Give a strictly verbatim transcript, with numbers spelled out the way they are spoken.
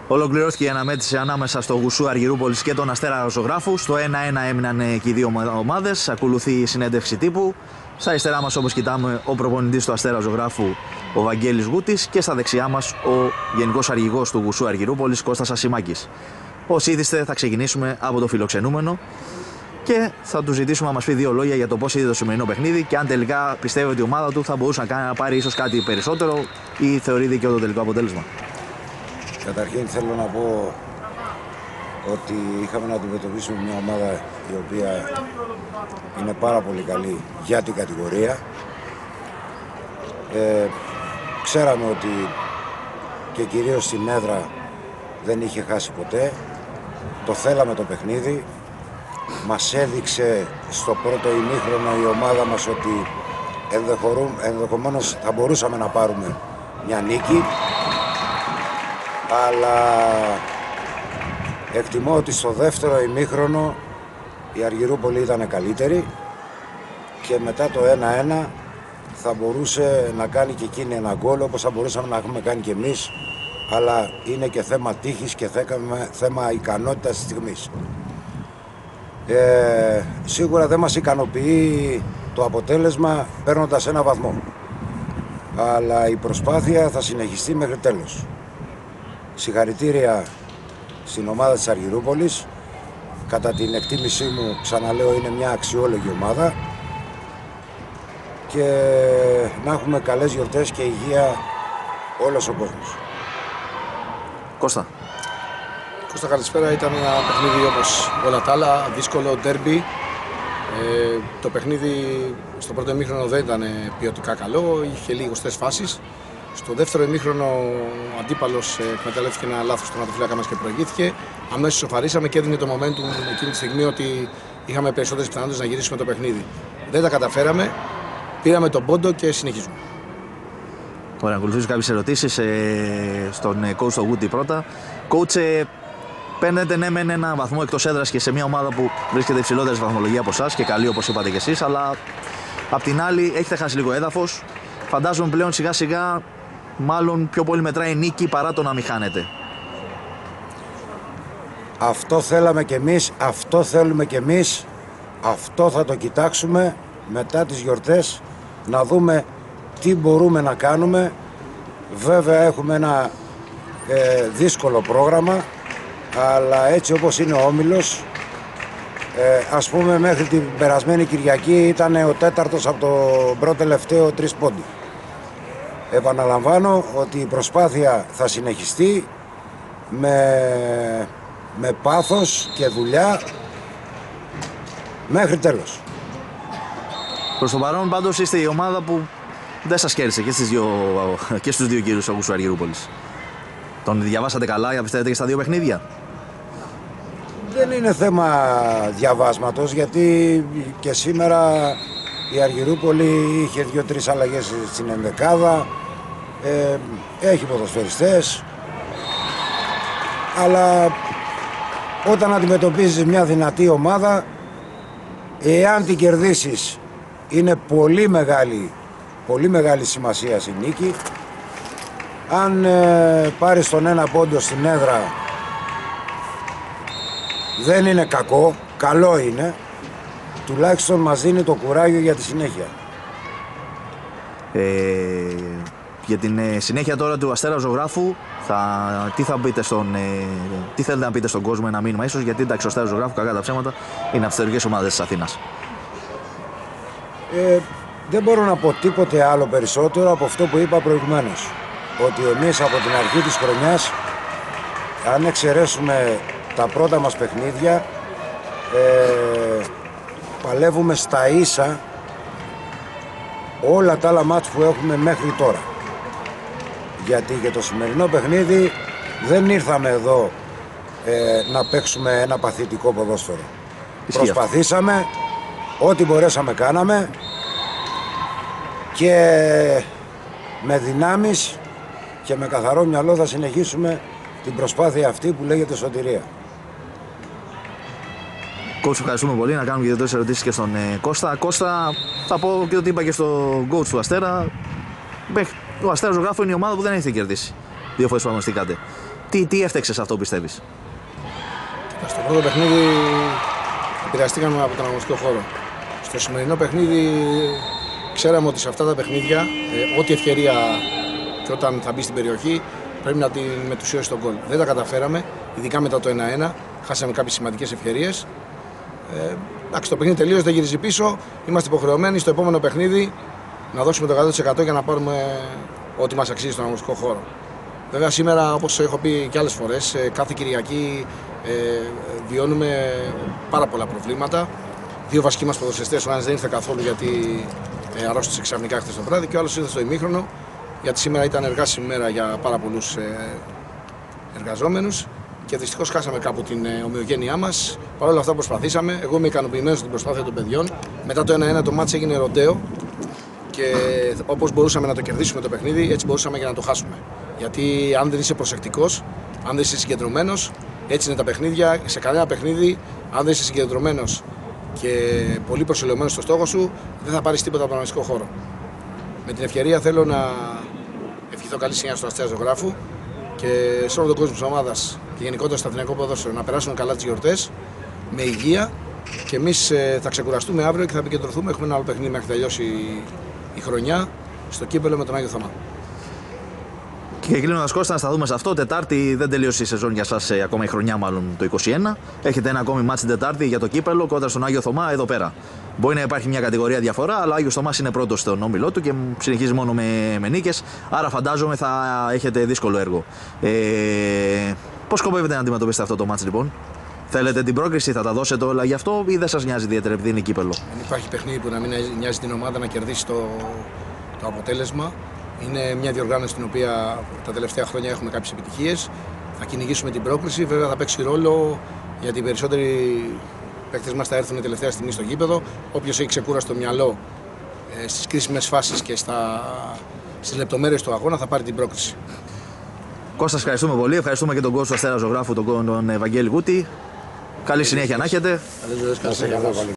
Ολοκληρώθηκε η αναμέτρηση ανάμεσα στο Γουσού Αργυρούπολης και τον Αστέρα Ζωγράφου. Στο ένα ένα έμειναν και οι δύο ομάδες. Ακολουθεί η συνέντευξη τύπου. Στα αριστερά μας, όπως κοιτάμε, ο προπονητής του Αστέρα Ζωγράφου, ο Βαγγέλης Γούτης, και στα δεξιά μας ο γενικός αρχηγός του Γουσού Αργυρούπολης, Κώστας Ασημάκης. Ως ήθιστε, θα ξεκινήσουμε από το φιλοξενούμενο και θα του ζητήσουμε να μας πει δύο λόγια για το πώς είδε το σημερινό παιχνίδι και αν τελικά πιστεύει ότι η ομάδα του θα μπορούσε να, να πάρει ίσως κάτι περισσότερο ή θεωρεί δίκαιο το τελικό αποτέλεσμα. Καταρχήν θέλω να πω ότι είχαμε να αντιμετωπίσουμε μια ομάδα η οποία είναι πάρα πολύ καλή για την κατηγορία. Ε, ξέραμε ότι και κυρίως στην έδρα δεν είχε χάσει ποτέ. Το θέλαμε το παιχνίδι. Μας έδειξε στο πρώτο ημίχρονο η ομάδα μας ότι ενδεχομένως θα μπορούσαμε να πάρουμε μια νίκη. Αλλά εκτιμώ ότι στο δεύτερο ημίχρονο η Αργυρούπολη ήταν καλύτερη και μετά το ένα ένα θα μπορούσε να κάνει και εκείνη ένα γκολ, όπως θα μπορούσαμε να έχουμε κάνει και εμείς, αλλά είναι και θέμα τύχης και θέμα ικανότητας της στιγμής. Ε, σίγουρα δεν μας ικανοποιεί το αποτέλεσμα παίρνοντας ένα βαθμό, αλλά η προσπάθεια θα συνεχιστεί μέχρι τέλος. Συγχαρητήρια στην ομάδα της Αργυρούπολης. Κατά την εκτίμησή μου, ξαναλέω, είναι μια αξιόλογη ομάδα και να έχουμε καλές γιορτές και υγεία όλος ο κόσμος. Κώστα. Κώστα, καλησπέρα. Ήταν ένα παιχνίδι όπως όλα τα άλλα, δύσκολο, ντέρμπι. Ε, το παιχνίδι στο πρώτο ημίχρονο δεν ήταν ποιοτικά καλό, είχε λίγες σωστές φάσεις. Στο δεύτερο ημίχρονο ο αντίπαλος εκμεταλλεύτηκε ένα λάθος στον τερματοφύλακα μας και προηγήθηκε. Αμέσως σοφαρίσαμε και έδινε το momentum εκείνη τη στιγμή ότι είχαμε περισσότερες πιθανότητες να γυρίσουμε το παιχνίδι. Δεν τα καταφέραμε, πήραμε τον πόντο και συνεχίζουμε. Ωραία, ακολουθήσουν κάποιες ερωτήσεις ε, στον ε, coach του Γούτη πρώτα. Coach, ε, παίρνετε ναι μεν ένα βαθμό εκτός έδρας και σε μια ομάδα που βρίσκεται υψηλότερη βαθμολογία από εσάς και καλή όπως είπατε και εσείς, αλλά απ' την άλλη έχετε χάσει λίγο έδαφος. Φαντάζομαι πλέον σιγά σιγά μάλλον πιο πολύ μετράει νίκη παρά το να μην χάνετε. Αυτό θέλαμε κι εμείς, αυτό θέλουμε κι εμείς, αυτό θα το κοιτάξουμε μετά τις γιορτές, να δούμε τι μπορούμε να κάνουμε. Βέβαια έχουμε ένα ε, δύσκολο πρόγραμμα, αλλά έτσι όπως είναι ο Όμιλος, ε, ας πούμε μέχρι την περασμένη Κυριακή ήταν ο τέταρτος από το πρώτο τελευταίο τρεις πόντι. Επαναλαμβάνω ότι η προσπάθεια θα συνεχιστεί με, με πάθος και δουλειά μέχρι τέλος. Προς το παρόν πάντως είστε η ομάδα που δεν σας κέρδισε και, στις δύο, και στους δύο κύριους αγούς του Αργυρούπολης. Τον διαβάσατε καλά, πιστεύετε, και στα δύο παιχνίδια? Δεν είναι θέμα διαβάσματος, γιατί και σήμερα η Αργυρούπολη είχε δύο-τρεις αλλαγές στην ενδεκάδα, ε, έχει ποδοσφαιριστές, αλλά όταν αντιμετωπίζεις μια δυνατή ομάδα, εάν την κερδίσεις, είναι πολύ μεγάλη, πολύ μεγάλη σημασία στη νίκη. Αν ε, πάρεις τον ένα πόντο στην έδρα, δεν είναι κακό, καλό είναι. Τουλάχιστον μας δίνει το κουράγιο για τη συνέχεια. Ε, για την ε, συνέχεια τώρα του Αστέρα Ζωγράφου, θα, τι, θα πείτε στον, ε, τι θέλετε να πείτε στον κόσμο, ένα μήνυμα ίσως, γιατί εντάξει, ο Αστέρας Ζωγράφου, κακά τα ψέματα, είναι από τις θεωρικές ομάδες της Αθήνας. Ε, δεν μπορώ να πω τίποτε άλλο περισσότερο από αυτό που είπα προηγουμένως. Ότι εμείς από την αρχή της χρονιάς, αν εξαιρέσουμε τα πρώτα μας παιχνίδια, ε, παλεύουμε στα ίσα όλα τα άλλα μάτς που έχουμε μέχρι τώρα. Γιατί για το σημερινό παιχνίδι δεν ήρθαμε εδώ ε, να παίξουμε ένα παθητικό ποδόσφαιρο. Ισχύει. Προσπαθήσαμε, ό,τι μπορέσαμε κάναμε και με δυνάμεις και με καθαρό μυαλό θα συνεχίσουμε την προσπάθεια αυτή που λέγεται σωτηρία. Coach, ευχαριστούμε πολύ. Να κάνουμε και δύο ερωτήσεις και στον ε, Κώστα. Κώστα, θα πω και ό,τι είπα και στο coach του Αστέρα. Ο Αστέρας Ζωγράφου είναι η ομάδα που δεν έχετε κερδίσει. Δύο φορές που αγωνιστήκατε. Τι, τι έφταξε σε αυτό, πιστεύεις? Στο πρώτο παιχνίδι επηρεαστήκαμε από τον αγωνιστικό χώρο. Στο σημερινό παιχνίδι ξέραμε ότι σε αυτά τα παιχνίδια ε, ό,τι ευκαιρία και όταν θα μπει στην περιοχή πρέπει να την μετουσιώσει τον γκολ. Δεν τα καταφέραμε, ειδικά μετά το ένα ένα. Χάσαμε κάποιες σημαντικές ευκαιρίες. Ε, εντάξει, το παιχνίδι τελείωσε, δεν γυρίζει πίσω. Είμαστε υποχρεωμένοι στο επόμενο παιχνίδι να δώσουμε το εκατό τοις εκατό για να πάρουμε ό,τι μας αξίζει στον αγωνιστικό χώρο. Βέβαια, σήμερα, όπως έχω πει και άλλες φορές, κάθε Κυριακή ε, βιώνουμε πάρα πολλά προβλήματα. Δύο βασικοί μας ποδοσφαιριστές, ο ένας δεν ήρθε καθόλου γιατί ε, αρρώστησε ξαφνικά χθες το βράδυ και ο άλλος ήρθε στο ημίχρονο, γιατί σήμερα ήταν εργάσιμη μέρα για πάρα πολλούς ε, εργαζόμενους και δυστυχώς χάσαμε κάπου την ε, ομοιογένειά μας. Παρ' όλα αυτά προσπαθήσαμε. Εγώ είμαι ικανοποιημένος στην προσπάθεια των παιδιών. Μετά το ένα ένα το μάτς έγινε ροντέο και όπως μπορούσαμε να το κερδίσουμε το παιχνίδι, έτσι μπορούσαμε και να το χάσουμε. Γιατί αν δεν είσαι προσεκτικός, αν δεν είσαι συγκεντρωμένος, έτσι είναι τα παιχνίδια. Σε κανένα παιχνίδι, αν δεν είσαι συγκεντρωμένος και πολύ προσελεωμένος στο στόχο σου, δεν θα πάρεις τίποτα από τον αγωνιστικό χώρο. Με την ευκαιρία θέλω να ευχηθώ καλή συνέχεια στον Αστέρα Ζωγράφου και σε όλο τον κόσμο της ομάδας και γενικότερα στο αθηναϊκό ποδόσφαιρο να περάσουν καλά τις γιορτές με υγεία και εμείς θα ξεκουραστούμε αύριο και θα επικεντρωθούμε. Έχουμε ένα άλλο παιχνίδι μέχρι να τελειώσει η χρονιά στο κύπελλο με τον Άγιο Θωμά. Και κλείνοντας, Κώστα, να στα δούμε σε αυτό. Τετάρτη δεν τελείωσε η σεζόν για σας, ε, ακόμα η χρονιά μάλλον το είκοσι ένα. Έχετε ένα ακόμη μάτς την Τετάρτη για το κύπελλο κόντρα στον Άγιο Θωμά εδώ πέρα. Μπορεί να υπάρχει μια κατηγορία διαφορά, αλλά ο Άγιος Θωμάς είναι πρώτος στον όμιλό του και συνεχίζει μόνο με, με νίκες. Άρα φαντάζομαι θα έχετε δύσκολο έργο. Ε, πώς σκοπεύετε να αντιμετωπίσετε αυτό το μάτς, λοιπόν? Θέλετε την πρόκριση, θα τα δώσετε όλα γι' αυτό ή δεν σας νοιάζει ιδιαίτερα επειδή είναι κύπελλο? Δεν υπάρχει παιχνίδι που να μην νοιάζει την ομάδα να κερδίσει το, το αποτέλεσμα. Είναι μια διοργάνωση στην οποία τα τελευταία χρόνια έχουμε κάποιες επιτυχίες. Θα κυνηγήσουμε την πρόκριση. Βέβαια θα παίξει ρόλο γιατί οι περισσότεροι παίκτες μας θα έρθουν τελευταία στιγμή στο γήπεδο. Όποιος έχει ξεκούραστο μυαλό ε, στις κρίσιμες φάσεις και στα, στις λεπτομέρειες του αγώνα θα πάρει την πρόκριση. Κώστα, ευχαριστούμε πολύ. Ευχαριστούμε και τον κόσμο του Αστέρα Ζωγράφου, τον, τον Ευαγγέλη Γούτη. Καλή συνέχεια να έχετε. Καλή ζωή, καλή συνέχεια.